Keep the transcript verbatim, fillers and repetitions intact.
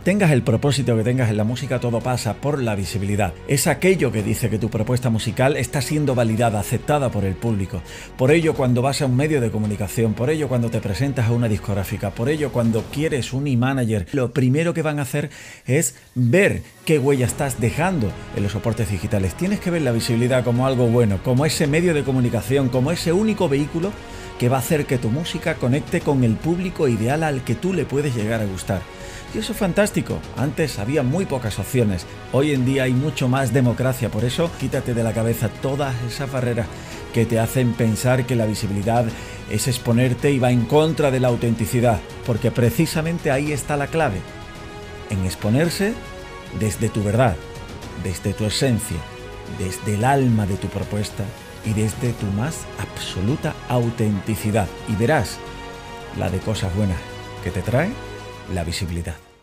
Tengas el propósito que tengas en la música, todo pasa por la visibilidad. Es aquello que dice que tu propuesta musical está siendo validada, aceptada por el público. Por ello, cuando vas a un medio de comunicación, por ello, cuando te presentas a una discográfica, por ello, cuando quieres un e-manager, lo primero que van a hacer es ver qué huella estás dejando en los soportes digitales. Tienes que ver la visibilidad como algo bueno, como ese medio de comunicación, como ese único vehículo que va a hacer que tu música conecte con el público ideal al que tú le puedes llegar a gustar. Y eso es fantástico. Antes había muy pocas opciones. Hoy en día hay mucho más democracia. Por eso, quítate de la cabeza todas esas barreras que te hacen pensar que la visibilidad es exponerte y va en contra de la autenticidad. Porque precisamente ahí está la clave. En exponerse desde tu verdad, desde tu esencia, desde el alma de tu propuesta y desde tu más absoluta autenticidad. Y verás la de cosas buenas que te trae la visibilidad.